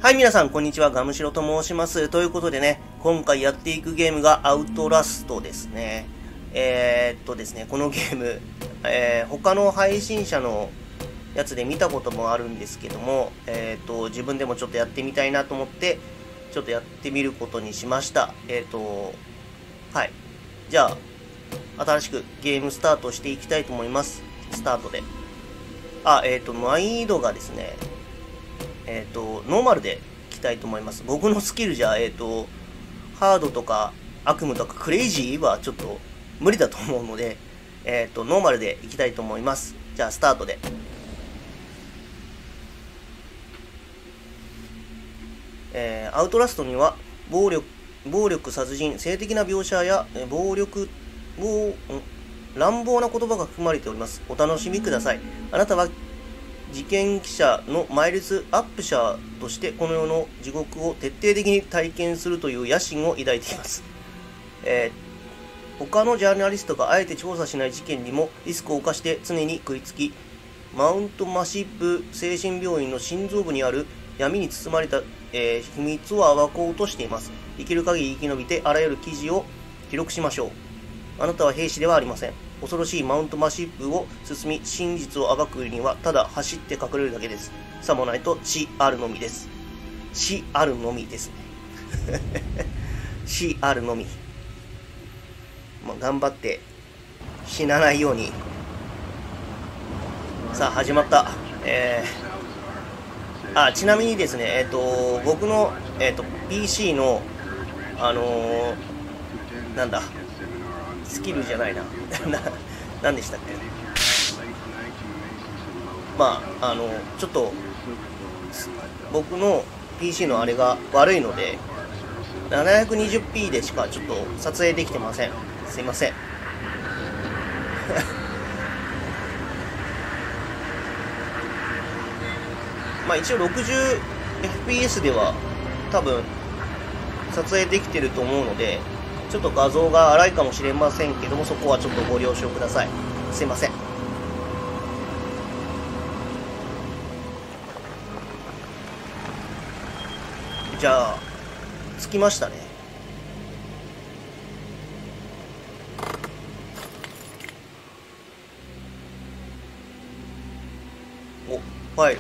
はい、皆さん、こんにちは。ガムシロと申します。ということでね、今回やっていくゲームがアウトラストですね。ですね、このゲーム、他の配信者のやつで見たこともあるんですけども、自分でもちょっとやってみたいなと思って、ちょっとやってみることにしました。はい。じゃあ、新しくゲームスタートしていきたいと思います。スタートで。難易度がですね、ノーマルでいきたいと思います。僕のスキルじゃ、ハードとか悪夢とかクレイジーはちょっと無理だと思うので、ノーマルでいきたいと思います。じゃあ、スタートで。アウトラストには暴力、殺人、性的な描写や乱暴な言葉が含まれております。お楽しみください。あなたは事件記者のマイルス・アップシャーとしてこの世の地獄を徹底的に体験するという野心を抱いています。他のジャーナリストがあえて調査しない事件にもリスクを冒して常に食いつき、マウントマシップ精神病院の心臓部にある闇に包まれた、秘密を暴こうとしています。生きる限り生き延びてあらゆる記事を記録しましょう。あなたは兵士ではありません。恐ろしいマウントマシップを進み、真実を暴くにはただ走って隠れるだけです。さもないと死あるのみです。死あるのみですね。死あるのみ。頑張って死なないように。さあ、始まった。ちなみにですね、僕の、PC の、なんだ、スキルじゃないな。何でしたっけ。ちょっと、僕の PC のあれが悪いので、720p でしかちょっと撮影できてません。すいません。一応 60fps では多分撮影できてると思うので、ちょっと画像が荒いかもしれませんけども、そこはちょっとご了承ください。すいません。じゃあ、着きましたね。お、ファイル。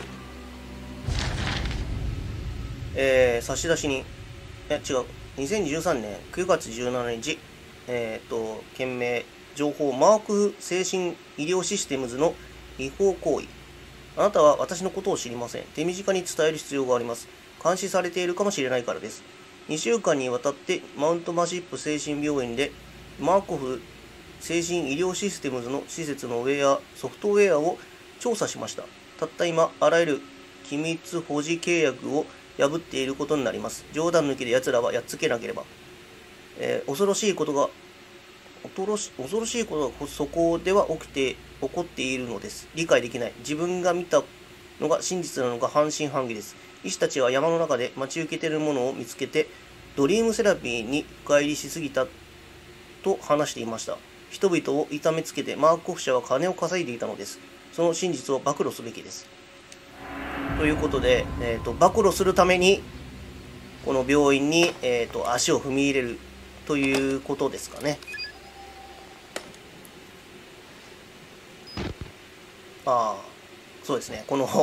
差出人。違う。2013年9月17日、件名、情報、マーク精神医療システムズの違法行為。あなたは私のことを知りません。手短に伝える必要があります。監視されているかもしれないからです。2週間にわたってマウントマシップ精神病院でマーコフ精神医療システムズの施設のソフトウェアを調査しました。たった今、あらゆる機密保持契約を破っていることになります。冗談抜きで奴らはやっつけなければ。恐ろしいことがそこでは起こっているのです。理解できない。自分が見たのが真実なのか半信半疑です。医師たちは山の中で待ち受けているものを見つけて、ドリームセラピーに深入りしすぎたと話していました。人々を痛めつけてマーコフ社は金を稼いでいたのです。その真実を暴露すべきです。ということで、暴露するためにこの病院に、足を踏み入れるということですかね。そうですね。この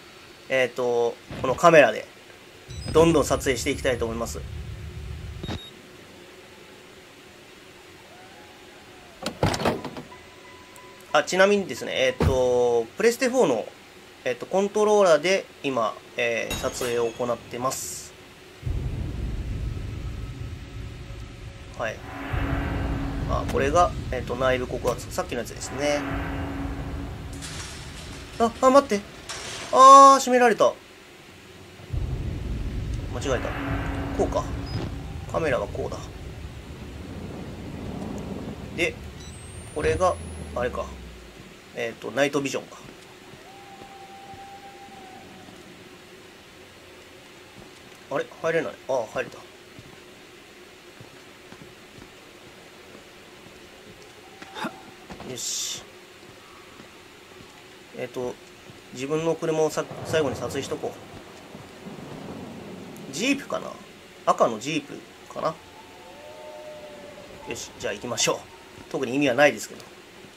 カメラでどんどん撮影していきたいと思います。ちなみにですね、プレステ4のコントローラーで今、撮影を行ってます。はい。これが、内部告発。さっきのやつですね。待って。閉められた。間違えた。こうか。カメラがこうだ。で、これが、あれか。ナイトビジョンか。あれ入れない。入れた。よし。自分の車を最後に撮影しとこジープかな、赤のジープかな。よし、じゃあ行きましょう。特に意味はないですけど。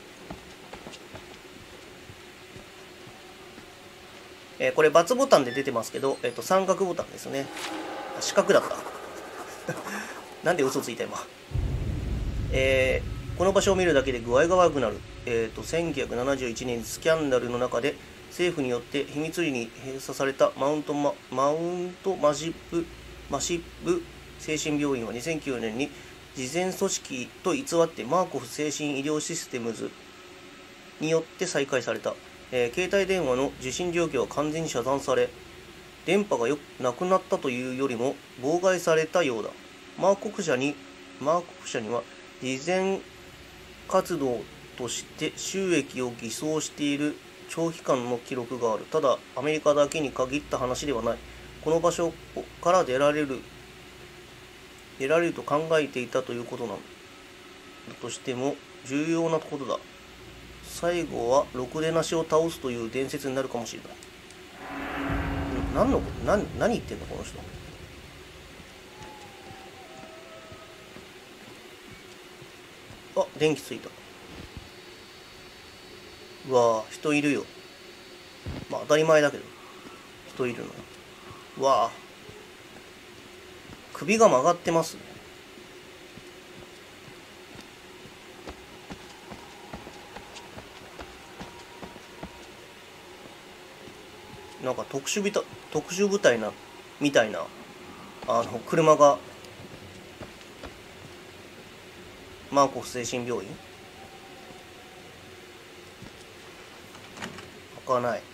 これ×ボタンで出てますけど、三角ボタンですね。四角だった。なんで嘘ついた今。この場所を見るだけで具合が悪くなる。1971年スキャンダルの中で政府によって秘密裏に閉鎖されたマウントマシップ精神病院は2009年に慈善組織と偽ってマーコフ精神医療システムズによって再開された。携帯電話の受信状況は完全に遮断され、電波がなくなったというよりも妨害されたようだ。マーコフ社には慈善活動として収益を偽装している長期間の記録がある。ただアメリカだけに限った話ではない。この場所から出られると考えていたということなのだとしても重要なことだ。最後はろくでなしを倒すという伝説になるかもしれない。何言ってんのこの人。あ、電気ついた。うわぁ、人いるよ。まあ当たり前だけど人いるの。うわぁ、首が曲がってますね。なんか特殊部隊みたいな車がマーコフ精神病院開かない。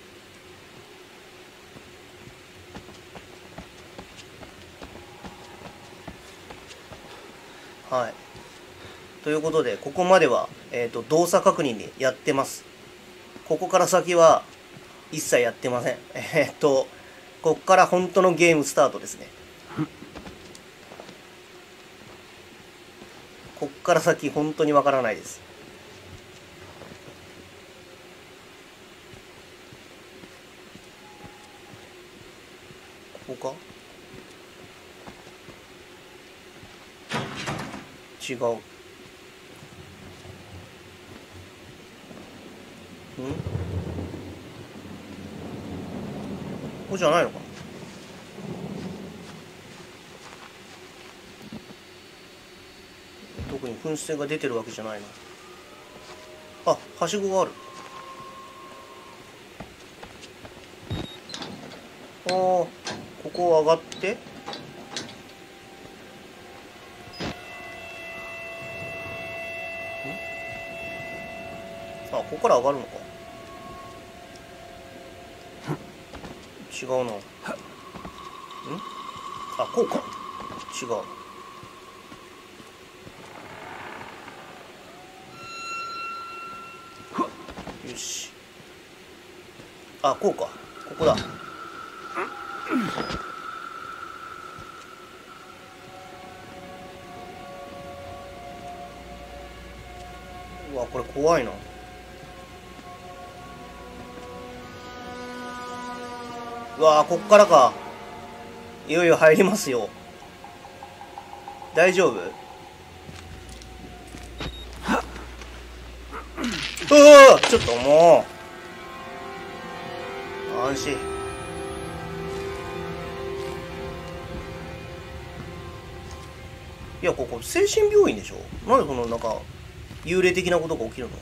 はい。ということでここまでは動作確認でやってます。ここから先は一切やってません。こっから本当のゲームスタートですね。こっから先本当にわからないです。ここか？違う。ここじゃないのかな。特に噴出が出てるわけじゃないな。あ、はしごがある。ああ、ここを上がって、あ、ここから上がるのか。違うな。あ、こうか。違う。よし。あ、こうか。ここだ。うわ、これ怖いな。うわ、こっからか。いよいよ入りますよ。大丈夫？うわ、ちょっともう安心。いや、ここ精神病院でしょ。なんでこのなんか幽霊的なことが起きるの？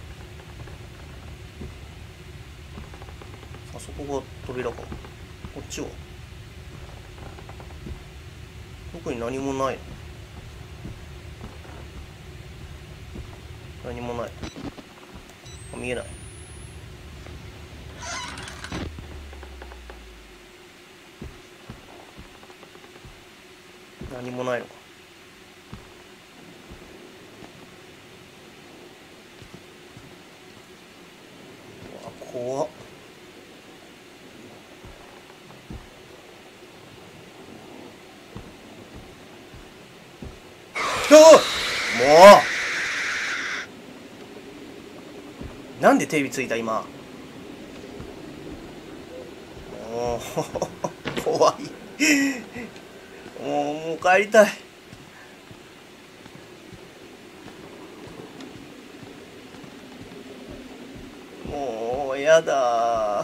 あそこが扉か。こっちは特に何もない。何もない。あ、見えない。何もないのか。うわ、怖っ。もうなんでテレビついた今。もう怖い。 もう帰りたい。もうやだ。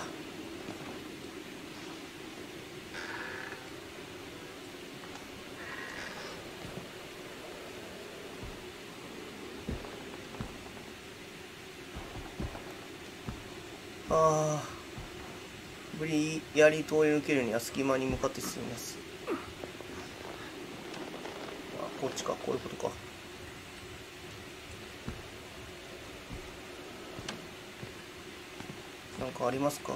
無理やり通り抜けるには隙間に向かって進みます。こっちか、こういうことか。なんかありますか？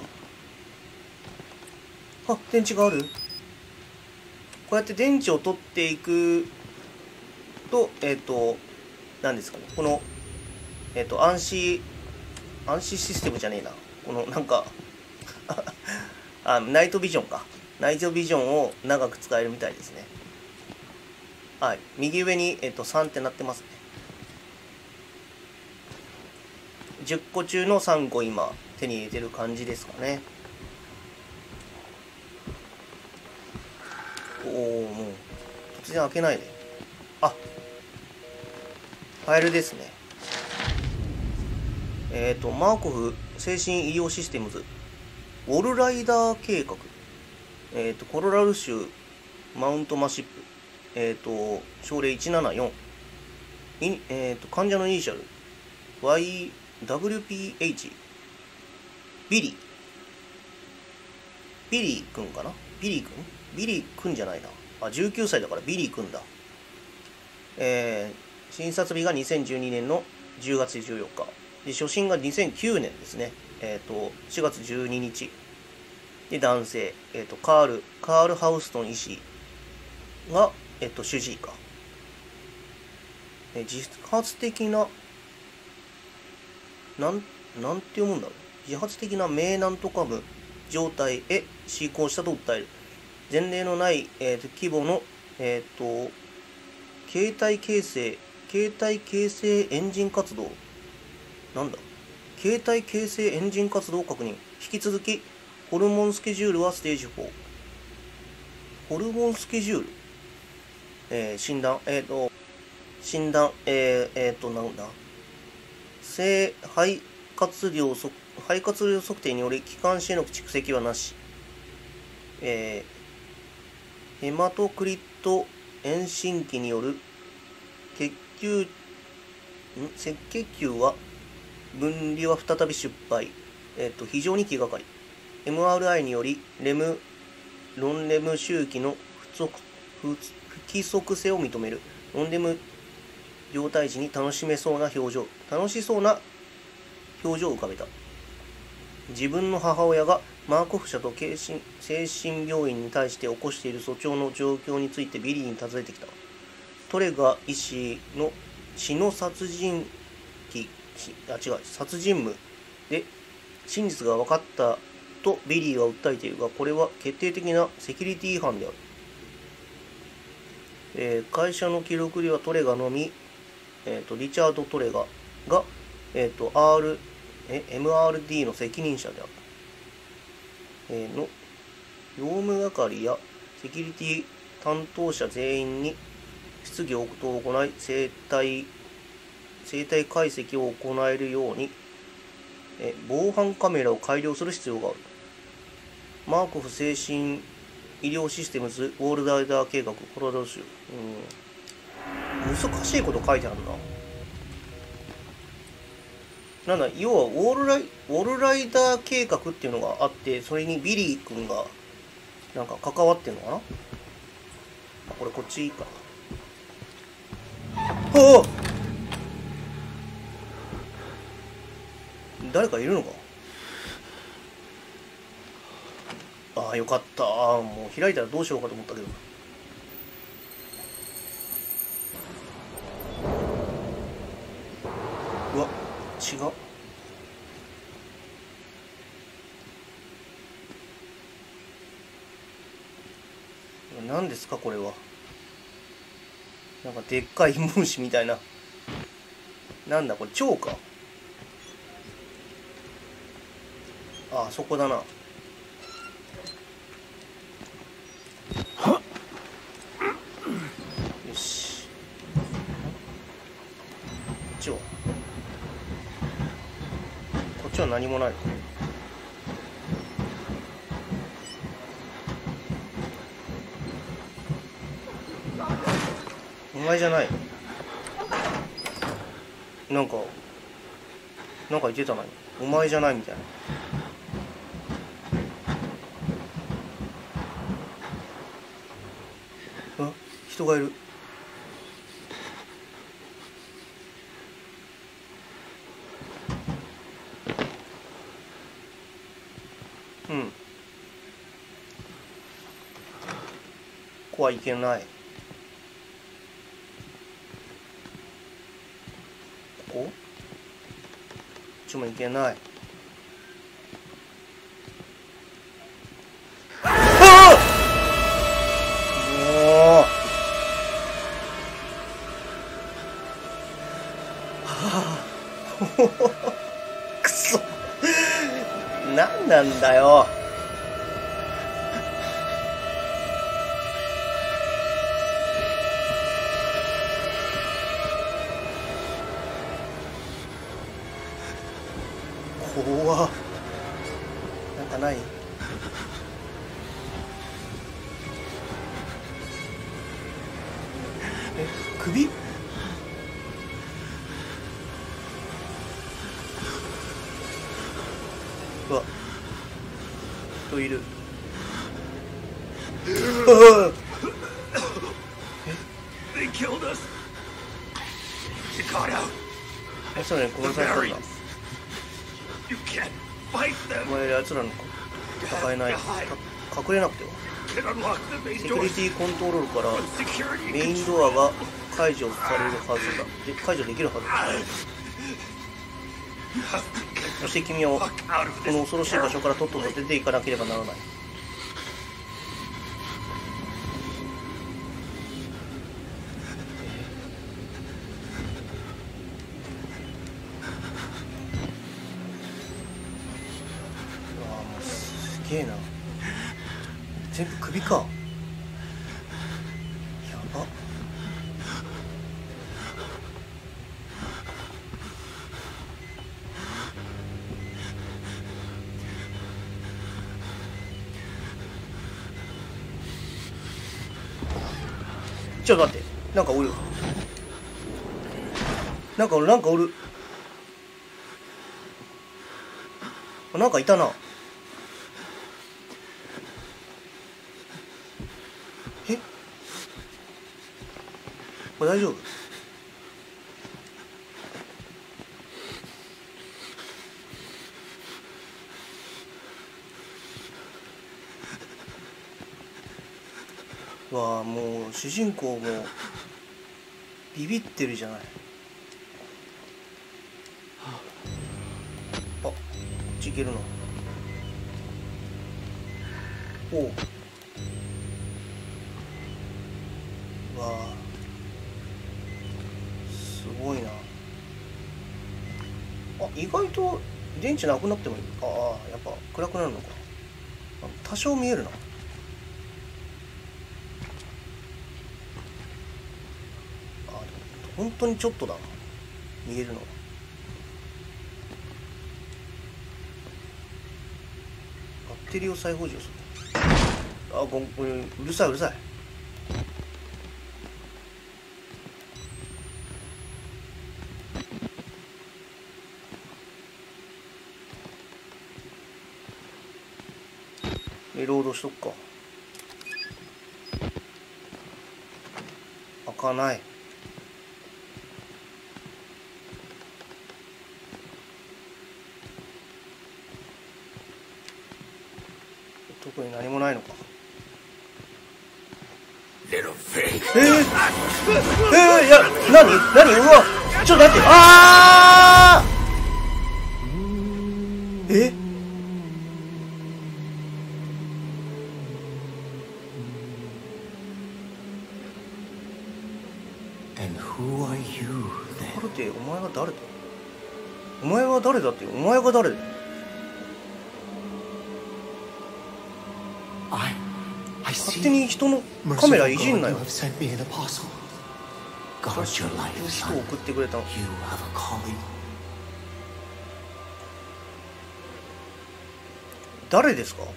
あ、電池がある。こうやって電池を取っていくと、何ですかね、この、暗視システムじゃねえな。この、なんかナイトビジョンか。ナイトビジョンを長く使えるみたいですね。はい。右上に、3ってなってますね。10個中の3個今、手に入れてる感じですかね。おお、もう、突然開けないで。あ、ファイルですね。マーコフ精神医療システムズ、ウォルライダー計画、コロラド州マウントマシップ、症例174、患者のイニシャル、YWPH、ビリー君かな。ビリー君じゃないな。あ、19歳だからビリー君だ。診察日が2012年の10月14日。で、初診が2009年ですね。4月12日。で、男性。カール・ハウストン医師が、主治医か。自発的な、なんて読むんだろう。自発的な名なんとか無状態へ進行したと訴える。前例のない、規模の、携帯形成エンジン活動。なんだ携帯形成エンジン活動を確認。引き続き、ホルモンスケジュールはステージ4。ホルモンスケジュール、診断、なんだ肺活量測定により気管支への蓄積はなし。ヘマトクリット遠心機による赤血球は分離は再び失敗。非常に気がかり。MRI によりノンレム周期の不規則性を認める。ノンレム状態時に楽しそうな表情を浮かべた。自分の母親がマーコフ社と精神病院に対して起こしている訴訟の状況についてビリーに尋ねてきた。トレガ医師の血の殺人無で真実が分かったとビリーは訴えているが、これは決定的なセキュリティ違反である。会社の記録ではトレガのみ、リチャード・トレガが、MRD の責任者である。の業務係やセキュリティ担当者全員に質疑応答を行い、生体解析を行えるように、防犯カメラを改良する必要がある。マーコフ精神医療システムズウォールライダー計画コロラド州。難しいこと書いてあるな。なんだ、要はウォールライダー計画っていうのがあって、それにビリー君がなんか関わってんのかな。これこっちいいか。おお、誰かいるのか。ああ、よかった。もう開いたらどうしようかと思ったけど。うわ、違う。何ですかこれは。なんかでっかい分子みたいな。なんだこれ、蝶か。あ、そこだな。 っちは何もないの。お前じゃない。なんか言ってたのに、お前じゃないみたいな。あ、人がいる。うん。ここはいけない。こっちもいけない。ああ！もう。はあ。くそ。何なんだよ。怖っ。なんかない？首？うわ、人いる。え、そうね、殺されたんだ。お前ら奴らの戦えない。隠れなくては。セキュリティコントロールからメインドアが解除されるはずだ。で、解除できるはずだ。そして君はこの恐ろしい場所からとっとと出ていかなければならない。うわあ、もうすげえな。全部首か。やば。ちょっと待って、なんかおる。なんかおる。なんかいたな。え？これ大丈夫？わあ、もう主人公もビビってるじゃない。あ、こっち行けるな。おう。わあ、すごいな。あ、意外と電池なくなってもいい。ああ、やっぱ暗くなるのか。多少見えるな。本当にちょっとだな、見えるのは。バッテリーを再補充する。あ、うるさい。リロードしとくか。開かない。特に何もないのか。いや、何うわ、ちょっと待って。あー、え、カルテ、お前は誰だ？お前は誰だって、お前が誰だ？勝手に人のカメラいじんなよ。そして人を送ってくれた。 誰ですか？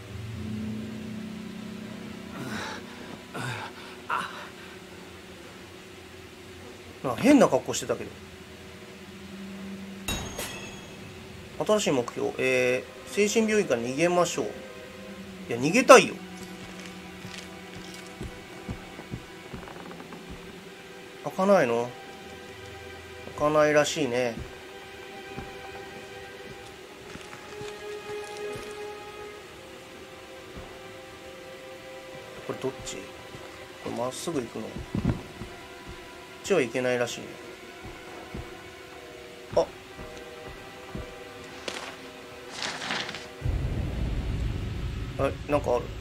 変な格好してたけど。新しい目標、精神病院から逃げましょう。いや、逃げたいよ。開かないの？開かないらしいね。これどっち？これまっすぐ行くの？こっちは行けないらしいね。なんかある。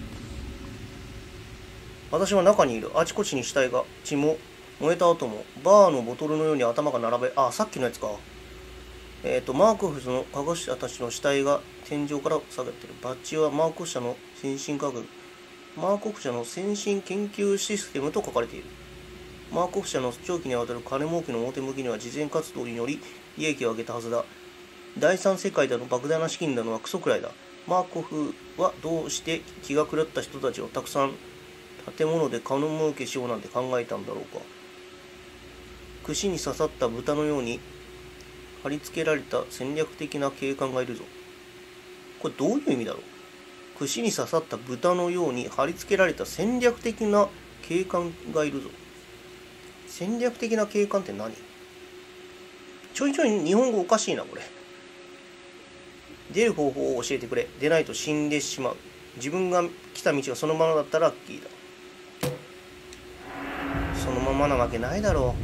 私は中にいる。あちこちに死体が。血も燃えた後もバーのボトルのように頭が並べ、さっきのやつか。マーコフの科学者たちの死体が天井から下げてる。バッジはマーコフ社の先進科学、マーコフ社の先進研究システムと書かれている。マーコフ社の長期にわたる金儲けの表向きには慈善活動により利益を上げたはずだ。第三世界での莫大な資金なのはクソくらいだ。マーコフはどうして気が狂った人たちをたくさん建物で金儲けしようなんて考えたんだろうか。串に刺さった豚のように貼り付けられた戦略的な警官がいるぞ。これどういう意味だろう。串に刺さった豚のように貼り付けられた戦略的な警官がいるぞ。戦略的な警官って何？ちょいちょい日本語おかしいなこれ。出る方法を教えてくれ。出ないと死んでしまう。自分が来た道がそのままだったらラッキーだ。そのままなわけないだろ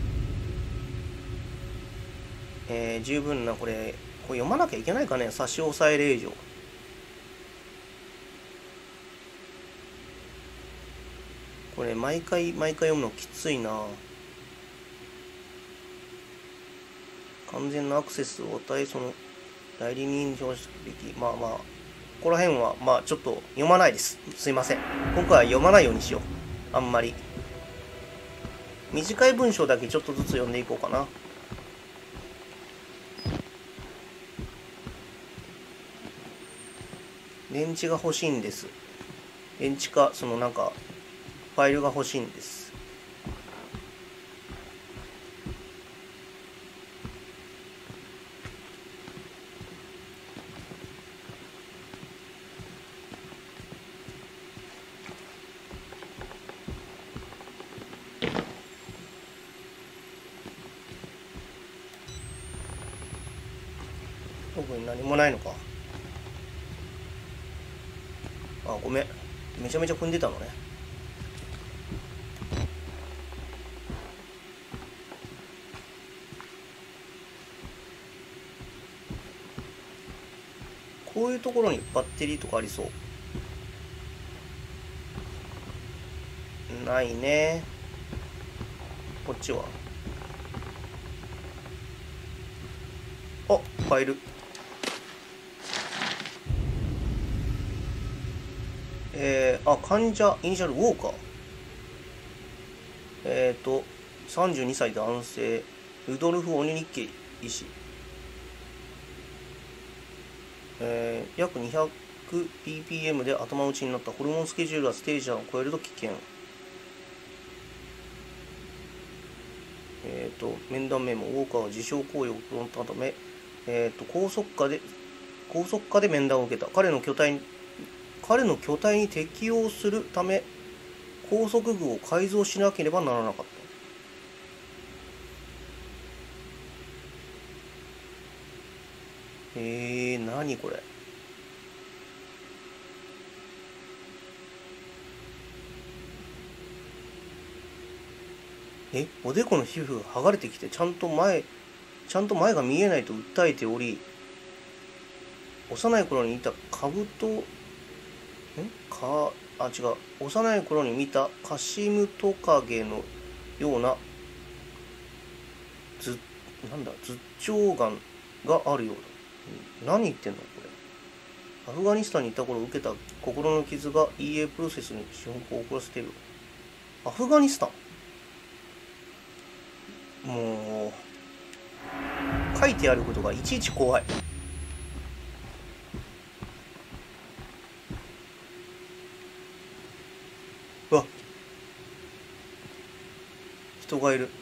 う。十分なこれ読まなきゃいけないかね。差し押さえ令状。これ毎回読むのきついな。完全なアクセスを与え、その代理人上べき。ここら辺はちょっと読まないです。すいません。今回は読まないようにしよう。あんまり短い文章だけちょっとずつ読んでいこうかな。電池が欲しいんです。電池かファイルが欲しいんです。特に何もないのか。ごめん。めちゃめちゃ踏んでたのね。こういうところにバッテリーとかありそう。ないね。こっちはファイル。患者イニシャルウォーカー。32歳男性、ルドルフ・オニニッケ医師。約 200ppm で頭打ちになった。ホルモンスケジュールはステージを超えると危険。面談メモ。ウォーカーは自傷行為を行ったため、高速化で面談を受けた。彼の巨体に適応するため高速具を改造しなければならなかった。何これ。おでこの皮膚が剥がれてきてちゃんと前が見えないと訴えており、幼い頃にいた幼い頃に見たカシムトカゲのような頭頂がんがあるようだ。何言ってんのこれ。アフガニスタンにいた頃受けた心の傷が EA プロセスに資本を遅らせている。アフガニスタン、もう書いてあることがいちいち怖い。 人がいる。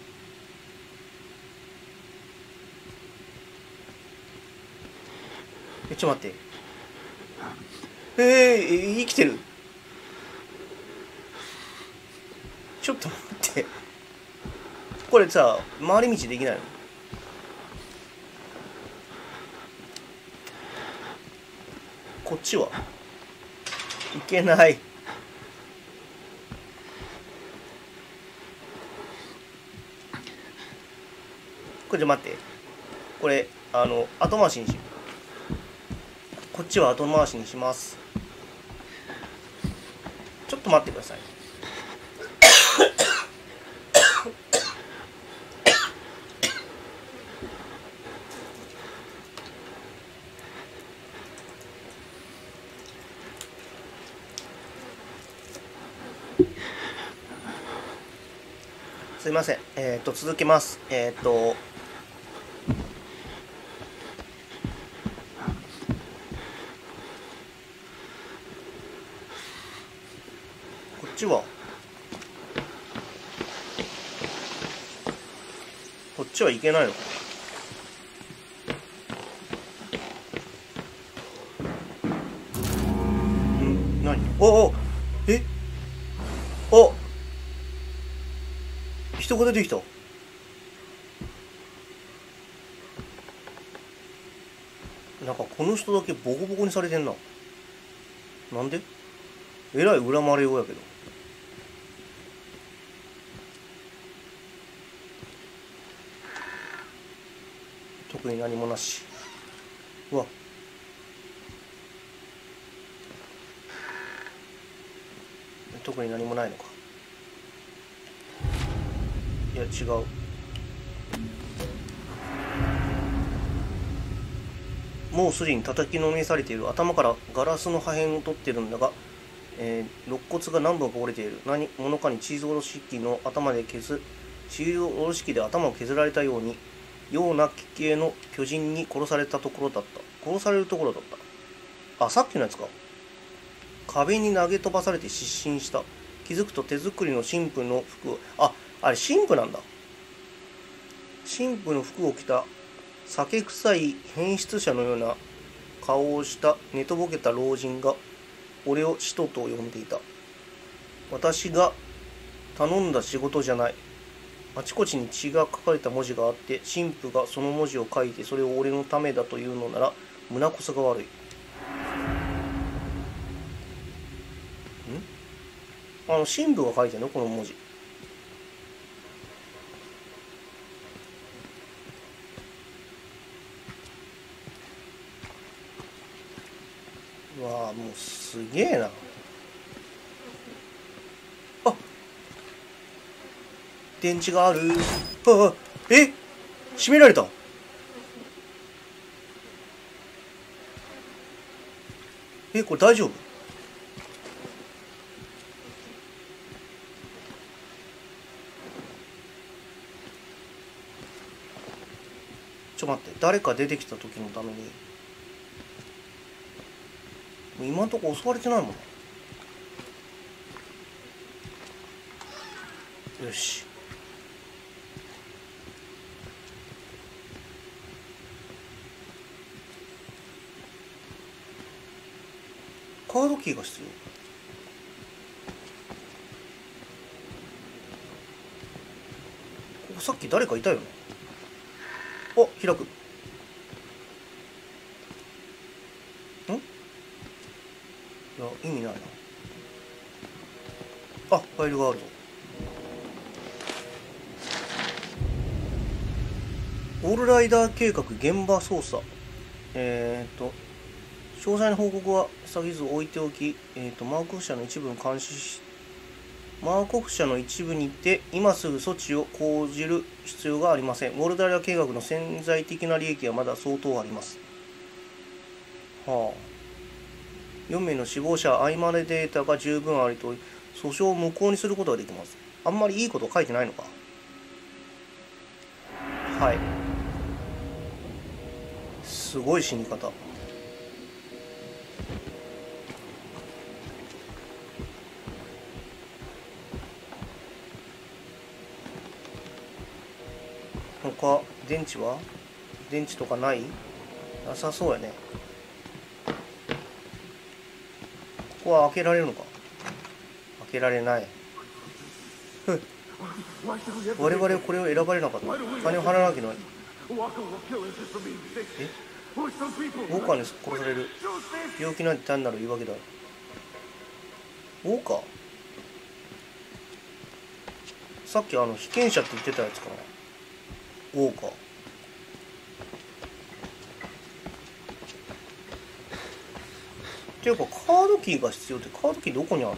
ちょっと待って。生きてる。ちょっと待って。これさ、回り道できないの？こっちはいけない。これじゃ待って。これ後回しにしよう。こっちは後回しにします。ちょっと待ってください。すいません。続けます。こっちはこっちはいけないのか。何？お人が出てきた。なんかこの人だけボコボコにされてんな。なんで？えらい恨まれようやけど。特に何もなし。うわ、特に何もないのか。いや違う。もうすでに叩きのめされている。頭からガラスの破片を取ってるんだが、肋骨が何本か折れている。何者かにチーズおろし器の頭でチーズおろし器で頭を削られたような奇形の巨人に殺されるところだった。あ、さっきのやつか。壁に投げ飛ばされて失神した。気づくと手作りの神父の服を、あれ神父なんだ。神父の服を着た酒臭い変質者のような顔をした寝とぼけた老人が俺を使徒と呼んでいた。私が頼んだ仕事じゃない。あちこちに血が書かれた文字があって、神父がその文字を書いてそれを俺のためだというのなら胸こそが悪い。神父が書いてるのこの文字。うわあ、もうすげえな。あ、電池がある。閉められた。これ大丈夫？ちょっと待って、誰か出てきた時のために今んとこ襲われてないもん。よし。カードキーが必要。ここさっき誰かいたよね。開く。いや、意味ないな。ファイルがあるぞ。オールライダー計画現場操作。詳細な報告は先ず置いておき、マーコフ社の一部を監視し、マーコフ社の一部にて今すぐ措置を講じる必要がありません。ウォルダリア計画の潜在的な利益はまだ相当あります。4名の死亡者、アイマネデータが十分ありと、訴訟を無効にすることができます。あんまりいいこと書いてないのか。はい。すごい死に方。 他電池は電池とかない？なさそうやね。ここは開けられるのか？開けられない。我々これを選ばれなかった。金を払わなきゃいけない。え？ウォーカーに殺される。病気なんて単なる言い訳だ。ウォーカー？さっき被験者って言ってたやつかな。ウォーカー。っていうかカードキーが必要って、カードキーどこにあるの？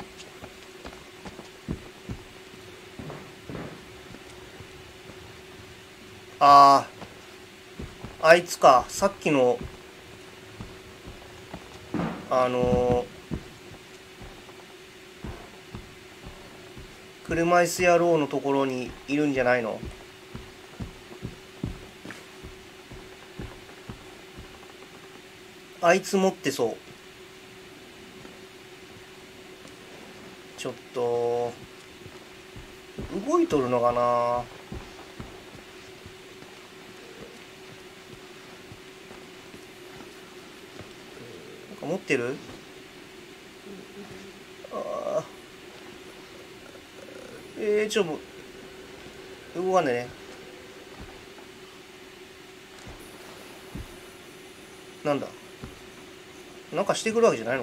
ああ、あいつか。さっきの車椅子野郎のところにいるんじゃないの？あいつ持ってそう。ちょっと動いとるのかな。なんか持ってる？ああ、ちょっと動かんでね。なんだ、なんかしてくるわけじゃないの？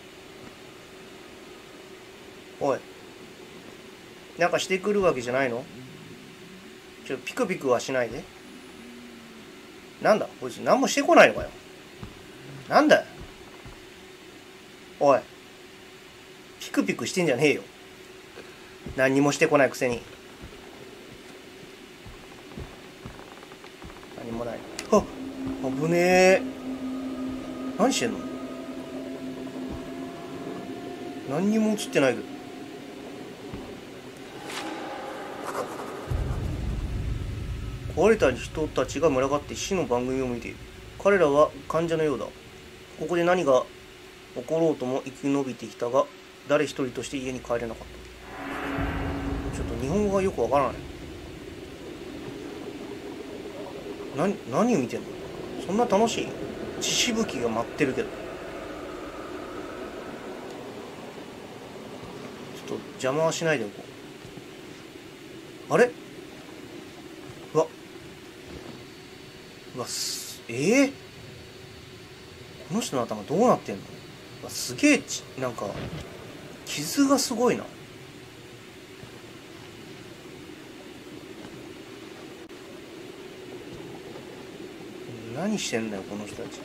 おい、なんかしてくるわけじゃないの？ピクピクはしないで。なんだこいつ、何もしてこないのかよ。なんだよ。おい、ピクピクしてんじゃねえよ。何にもしてこないくせに。何もない。あ、危ねえ。何してんの？何にも映ってないけど。壊れた人たちが群がって死の番組を見ている。彼らは患者のようだ。ここで何が起ころうとも生き延びてきたが、誰一人として家に帰れなかった。ちょっと日本語がよくわからない。何を見てんの？そんな楽しい？血しぶきが舞ってるけど。ちょっと邪魔はしないでおこう。あれ？うわこの人の頭どうなってんの？すげえなんか傷がすごいな。何してんだよこの人たち。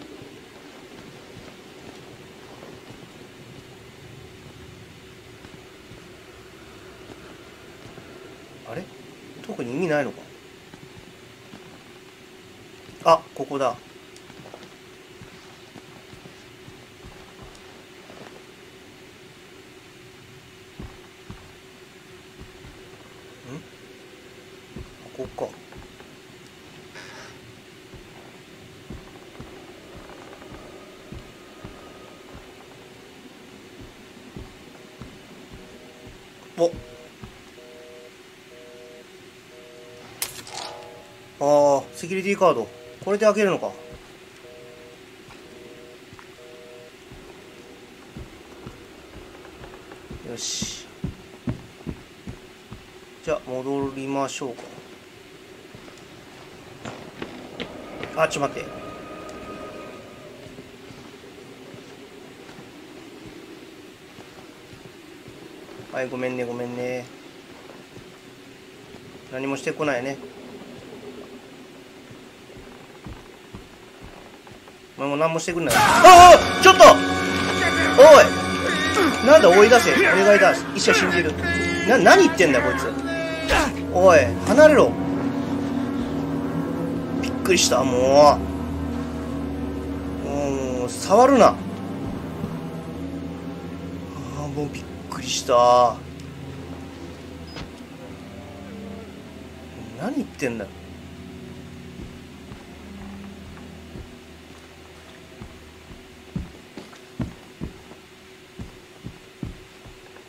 あれ？特に意味ないのか？あ、ここだ。ここか。お、セキュリティカード。これで開けるのか。よし、じゃあ戻りましょうか。あ、ちょっと待って。はい、ごめんねごめんね。何もしてこないね。お前も何もしてくんない。ああ、ちょっとおい、なんだ追い出せ、お願いだ、一生信じる。何言ってんだよこいつ。おい離れろ。びっくりした。もう触るな。ああ、もうびっくりした。何言ってんだよ。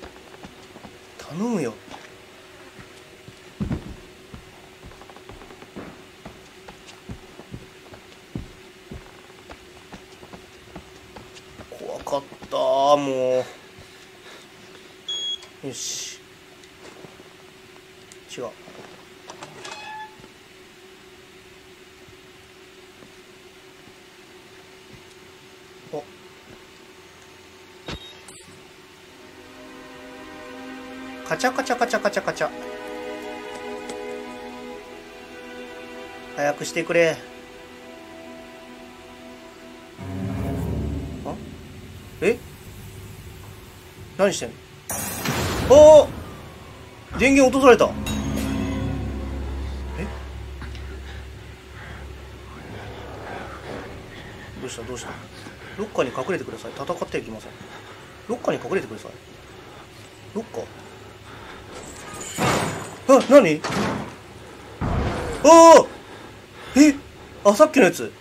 頼むよ。 かったもう。よし、違う。お、カチャカチャカチャカチャカチャ。早くしてくれ。あ、え、何してんの。おお、電源落とされた。え、どうしたどうした。ロッカーに隠れてください。戦ってはいけません。ロッカーに隠れてください。ロッカー、あ、何。ああ、え、あ、さっきのやつ。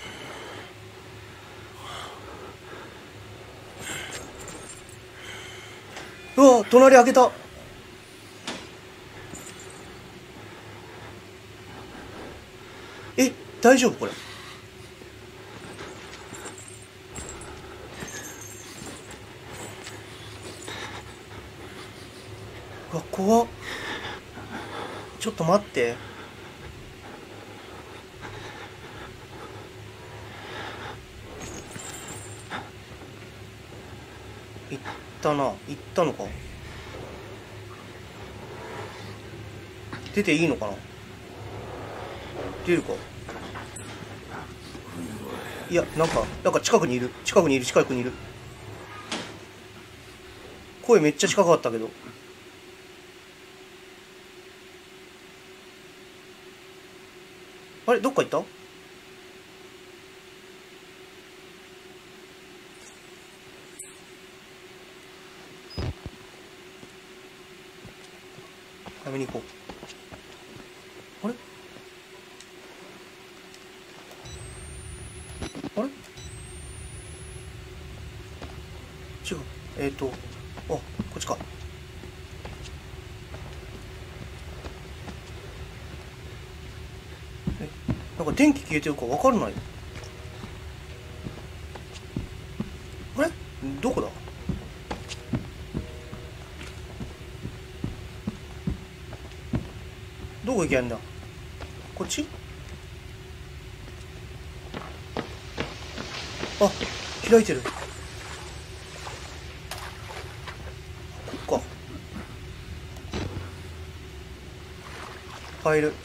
うわ、隣開けた。え、大丈夫これ。うわ、怖っ。ちょっと待って。行ったな。行ったのか。出ていいのかな。出るか。いや、なんか近くにいる。近くにいる。近くにいる。声めっちゃ近かったけど。あれ、どっか行った。やめに行こう。あれあれ、違う。あ、こっちか。え、なんか電気消えてるか分からない。あれ、どこだ。どこ行けんだ。こっち。あ、開いてる。こっか。ファイル。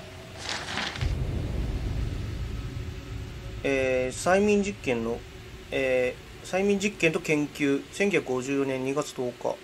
催眠実験の、催眠実験と研究、1954年2月10日。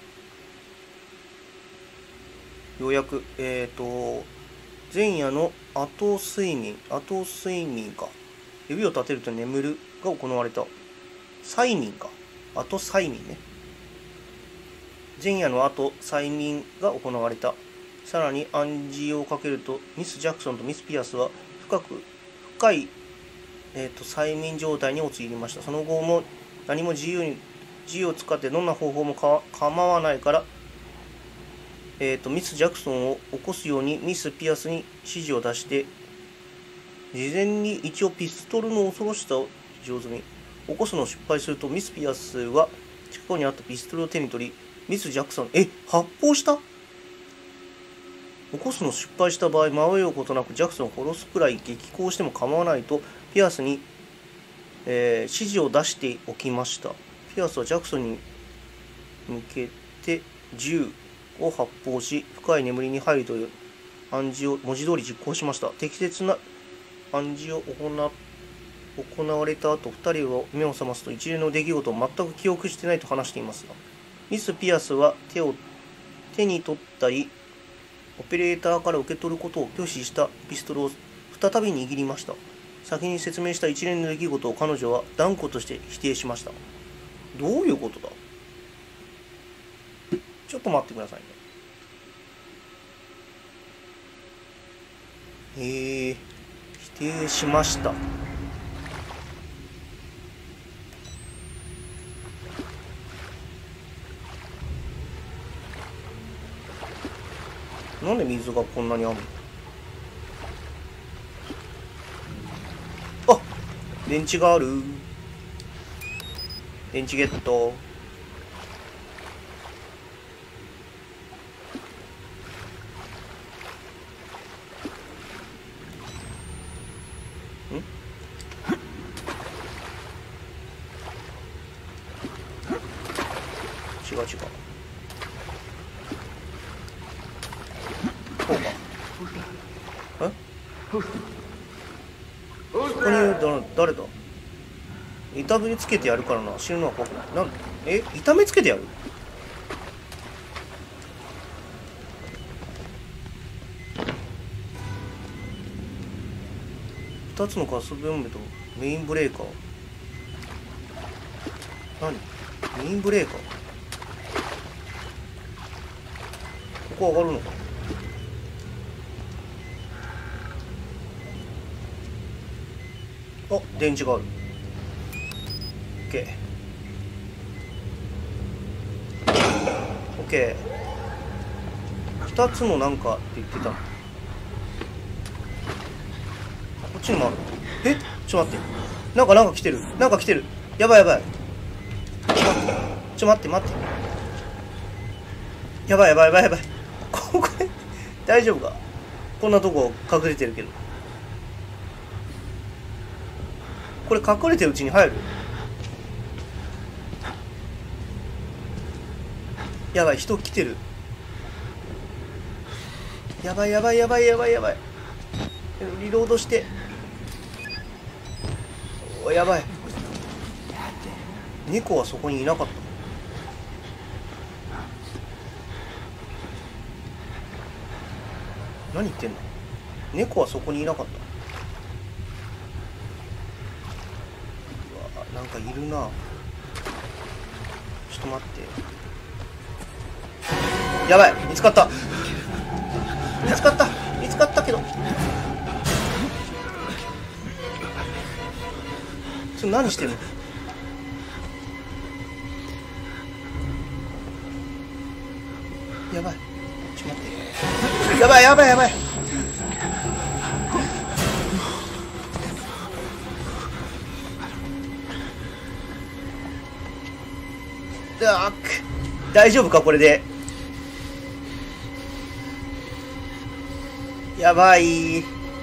ようやく、前夜の後睡眠か。指を立てると眠るが行われた。催眠か。後催眠ね。前夜の後催眠が行われた。さらに暗示をかけるとミス・ジャクソンとミス・ピアスは深い、催眠状態に陥りました。その後も何も自由を使ってどんな方法も構わないから、ミス・ジャクソンを起こすようにミス・ピアスに指示を出して、事前に一応ピストルの恐ろしさを上手に起こすのを失敗すると、ミス・ピアスは近くにあったピストルを手に取り、ミス・ジャクソン、発砲した。起こすの失敗した場合、迷うことなくジャクソンを殺すくらい激高しても構わないとピアスに、指示を出しておきました。ピアスはジャクソンに向けて銃を発砲し、深い眠りに入るという暗示を文字通り実行しました。適切な暗示を行われた後、2人は目を覚ますと一連の出来事を全く記憶していないと話していますが、ミス・ピアスは手に取ったり、オペレーターから受け取ることを拒否したピストルを再び握りました。先に説明した一連の出来事を彼女は断固として否定しました。どういうことだ。ちょっと待ってくださいね。否定しました。なんで水がこんなにあるの。あ、電池がある。 電池ゲット。違う違う。こうか。え？ここに誰だ？痛みつけてやるからな。死ぬのは怖くない。痛めつけてやる？2つのガスボンベとメインブレーカー。何？メインブレーカー？ここ上がるのか？あ、電池がある。オッケー。オッケー。2つのなんかって言ってた。こっちにもある。ちょっと待って。なんか来てる。なんか来てる。やばいやばい。ちょっと待って。やばいやばいやばいやばい。これ、大丈夫か？こんなとこ隠れてるけど。これ隠れてるうちに入る？やばい、人来てる。やばい。リロードして。お、やばい。猫はそこにいなかった。何言ってんの？猫はそこにいなかった。うわ、なんかいるな。ちょっと待って。やばい、見つかったけど。それ何してんの？やばい、ちょっと待って。やばい。大丈夫かこれで？やばい。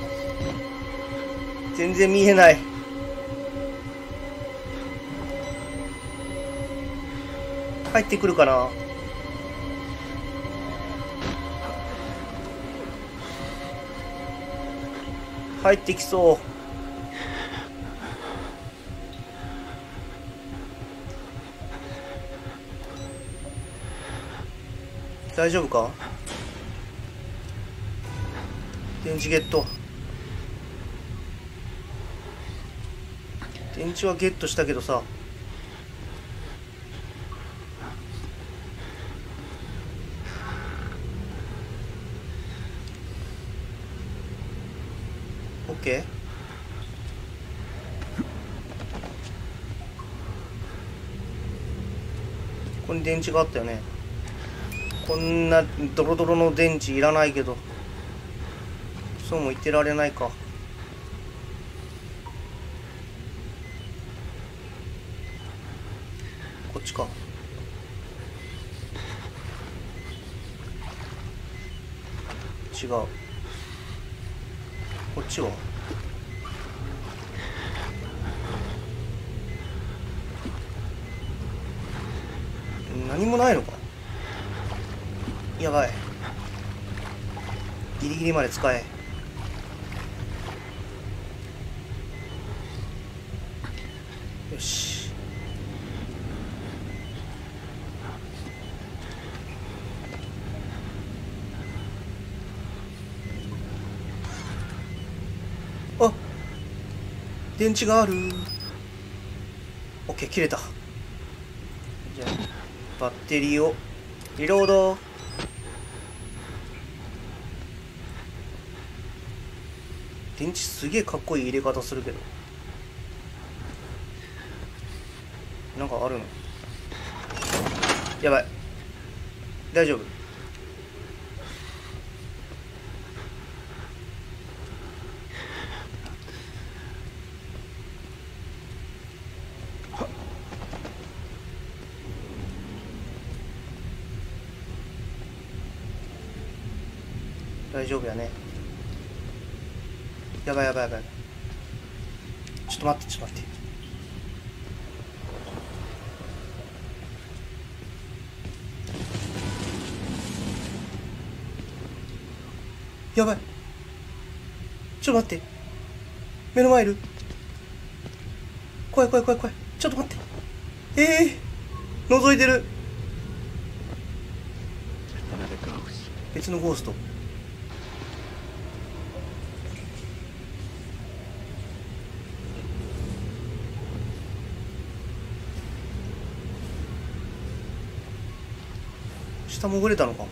全然見えない。入ってくるかな？入ってきそう。大丈夫か？電池ゲット。電池はゲットしたけどさ。オッケー。ここに電池があったよね。こんなドロドロの電池いらないけど、そうも言ってられないか。こっちか。違う。こっちは？何もないのか？やばい。ギリギリまで使え。よし。あ、電池がある。オッケー、切れた。じゃあバッテリーをリロード。電池すげえかっこいい入れ方するけど、なんかあるの？やばい。大丈夫？ 大丈夫やね。やばいやばいやばい。ちょっと待ってちょっと待って。やばい。ちょっと待って。目の前いる。怖い怖い怖い怖い。ちょっと待って。覗いてる。別のゴースト。下潜れたのか。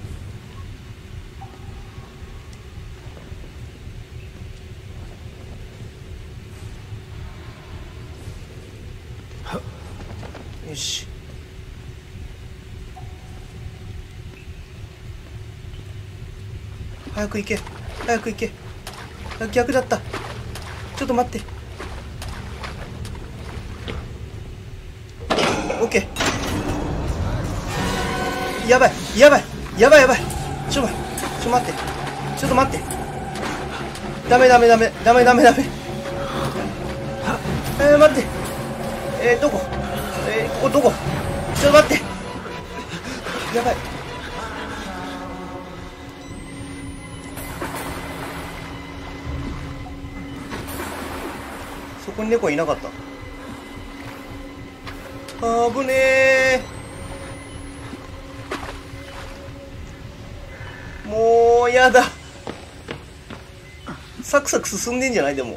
よし。早く行け早く行け。逆だった。ちょっと待って。オッケー。やばいやばいやばいやばい。ちょっと待ってちょっと待って。ダメダメダメダメダメダメ。待って。どこここどこ。ちょっと待って。やばい。そこに猫いなかった。あぶねー。もうやだ。サクサク進んでんじゃない。でも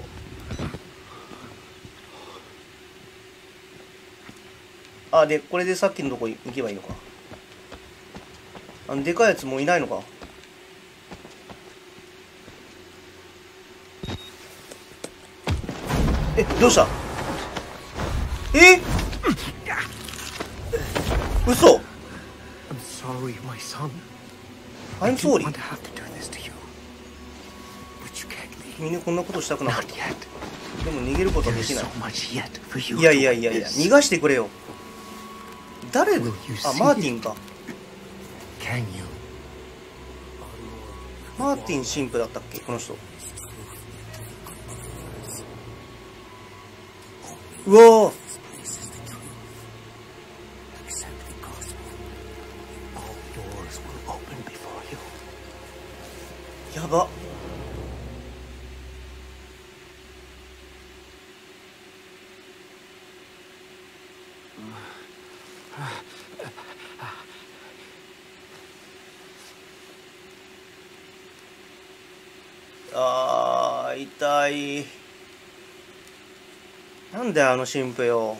でこれでさっきのとこ行けばいいのか。でかいやつもういないのか。どうした。嘘。I'm sorry。君にこんなことしたくなかった。でも逃げることはできない。いやいやいやいや、逃がしてくれよ。誰。マーティンか。マーティン神父だったっけこの人。うわー。やば。痛い。なんだよあの神父よ。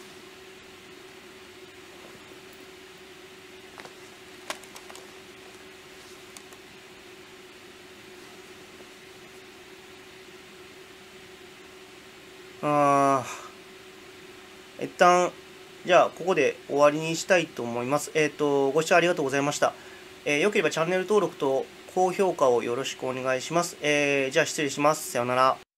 一旦じゃあここで終わりにしたいと思います。ご視聴ありがとうございました。よければチャンネル登録と高評価をよろしくお願いします。じゃあ失礼します。さようなら。